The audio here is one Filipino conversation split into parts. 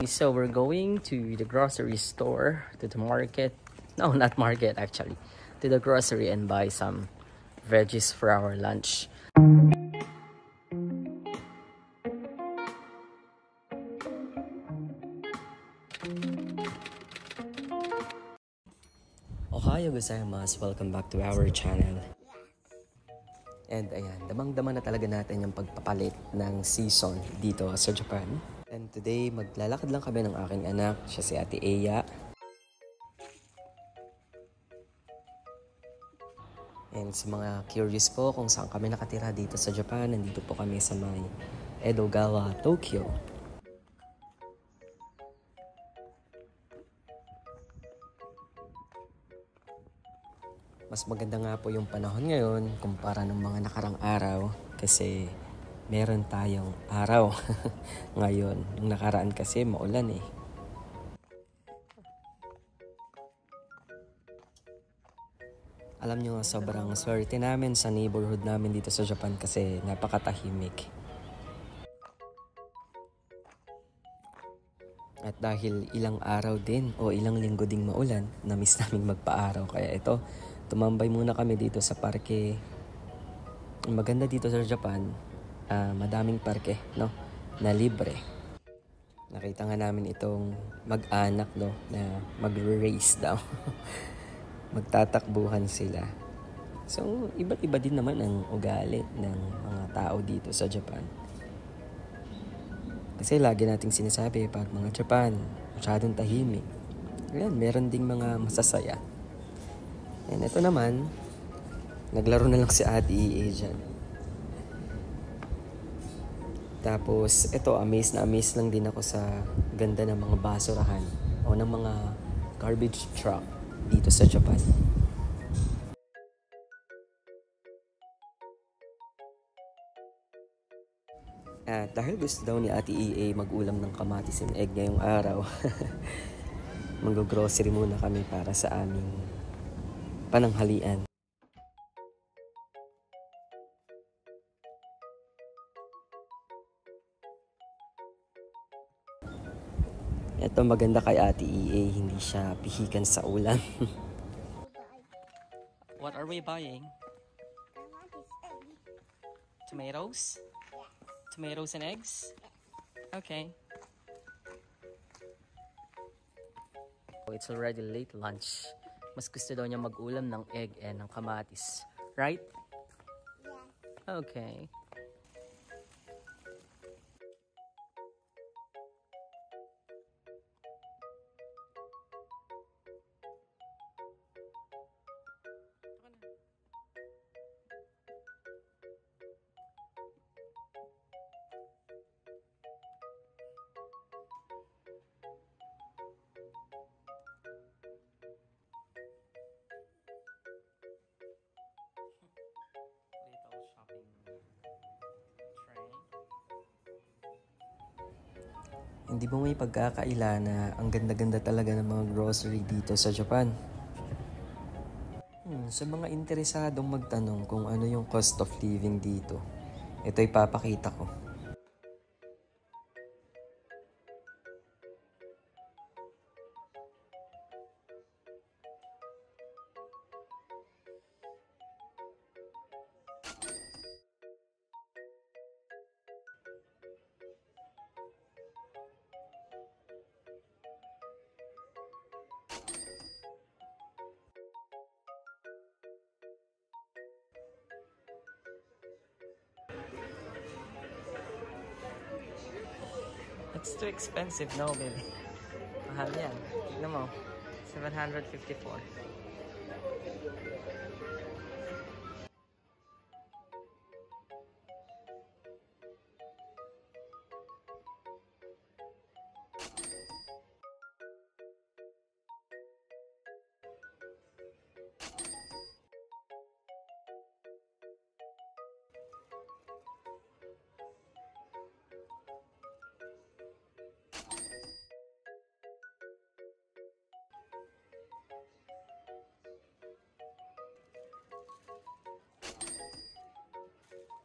So we're going to the grocery store, to the market. No, not market actually. To the grocery and buy some veggies for our lunch. Ohayo gozaimasu, welcome back to our channel. And ayan, damang-dama na talaga natin yung pagpapalit ng season dito sa Japan. And today, maglalakad lang kami ng aking anak, siya si Ate Eya. And sa mga curious po kung saan kami nakatira dito sa Japan, nandito po kami sa may Edogawa, Tokyo. Mas maganda nga po yung panahon ngayon kumpara ng mga nakarang araw kasi meron tayong araw ngayon. Nung nakaraan kasi maulan eh. Alam nyo, sobrang swerte namin sa neighborhood namin dito sa Japan kasi napakatahimik. At dahil ilang araw din o ilang linggo ding maulan, na-miss naming magpa-araw. Kaya ito, tumambay muna kami dito sa parke. Maganda dito sa Japan, madaming parke, no? Na libre. Nakita nga namin itong mag-anak, no? Na mag-race daw. Magtatakbuhan sila. So, iba't iba din naman ang ugali ng mga tao dito sa Japan. Kasi lagi nating sinasabi pag mga Japan, masyadong tahimik. Ayan, meron ding mga masasaya. And ito naman, naglaro na lang si Ate EA dyan. Tapos, ito, amazed lang din ako sa ganda ng mga basurahan o ng mga garbage truck dito sa Japan. At dahil gusto daw ni Ate EA mag-ulam ng kamatis and egg ngayong araw, mag-grocery muna kami para sa aming pananghalian. Ito maganda kay Ate EA, hindi siya pihikan sa ulam. What are we buying? Tomatoes? Tomatoes and eggs? Okay. It's already late lunch. Mas gusto daw niya mag-ulam ng egg and ng kamatis. Right? Yeah. Okay. Hindi ba may pagkakaila na ang ganda-ganda talaga ng mga grocery dito sa Japan? Sa mga interesadong magtanong kung ano yung cost of living dito, ito ipapakita ko. It's too expensive, no, baby? Mahal yan. Tignan mo. 754.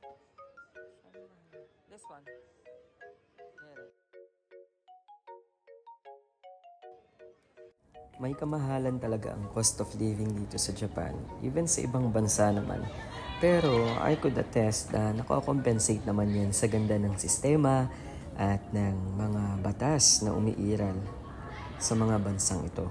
This one. Yeah. May kamahalan talaga ang cost of living dito sa Japan, even sa ibang bansa naman. Pero I could attest na nako-compensate naman yan sa ganda ng sistema at ng mga batas na umiiral sa mga bansang ito.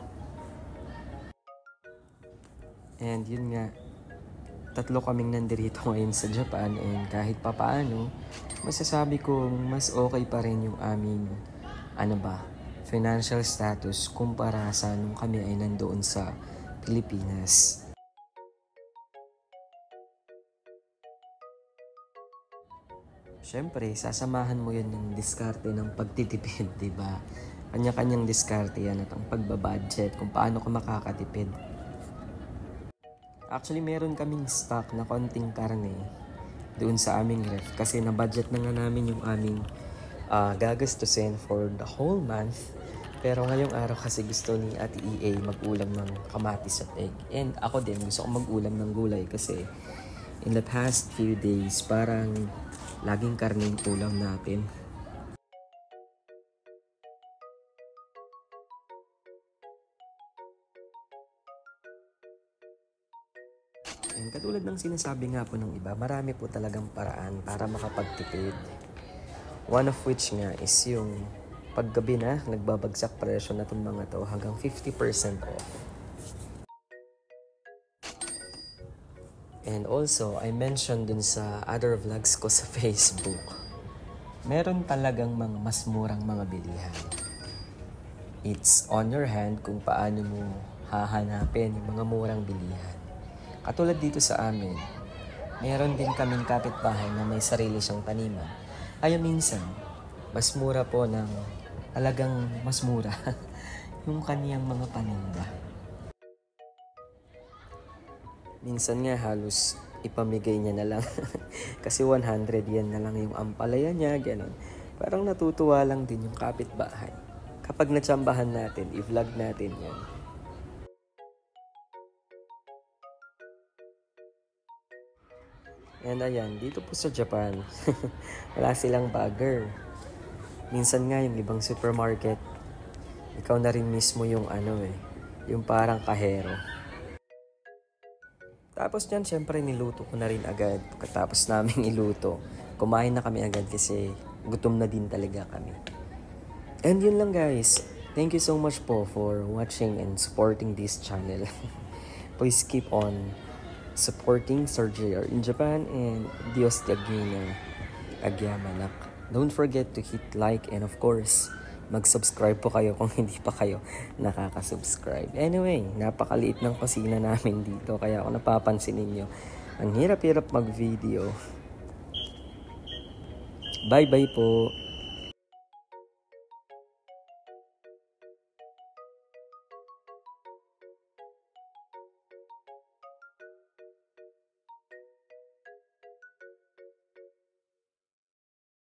And yun nga, 3 kaming nandirito ngayon sa Japan, and kahit papaano, masasabi kong mas okay pa rin yung aming, financial status kumpara sa nung kami ay nandoon sa Pilipinas. Siyempre, sasamahan mo yan ng diskarte ng pagtitipid, di ba? Kanya-kanyang diskarte yan at ang pagbabudget kung paano ka makakatipid. Actually, meron kaming stock na konting karne doon sa aming ref kasi na-budget na nga namin yung aming gagastusin for the whole month. Pero ngayong araw kasi gusto ni Ate EA mag-ulam ng kamatis at egg. And ako din, gusto ko mag-ulam ng gulay kasi in the past few days, parang laging karne yung ulam natin. And katulad ng sinasabi nga po ng iba, marami po talagang paraan para makapagtipid. One of which nga is yung paggabi na, nagbabagsak presyo na itong mga to hanggang 50% off. And also, I mentioned dun sa other vlogs ko sa Facebook, meron talagang mga mas murang mga bilihan. It's on your hand kung paano mo hahanapin yung mga murang bilihan. Katulad dito sa amin, meron din kaming kapitbahay na may sarili siyang taniman. Kaya minsan, mas mura po ng talagang mas mura yung kaniyang mga paninda. Minsan nga halos ipamigay niya na lang kasi 100 yan na lang yung ampalaya niya, gano'n. Parang natutuwa lang din yung kapitbahay. Kapag natsambahan natin, i-vlog natin yan. And ayan, dito po sa Japan, wala silang bagger. Minsan nga yung ibang supermarket, ikaw na rin mismo yung yung parang kahero. Tapos dyan, syempre niluto ko na rin agad. Pagkatapos naming iluto, kumain na kami agad kasi gutom na din talaga kami. And yun lang guys. Thank you so much po for watching and supporting this channel. Please keep on supporting Sir JR in Japan and Dios Tiagina Agyamanak. Don't forget to hit like and of course, mag-subscribe po kayo kung hindi pa kayo nakaka-subscribe. Anyway, napakaliit ng kusina namin dito kaya ako napapansin ninyo, ang hirap-hirap mag-video. Bye-bye po!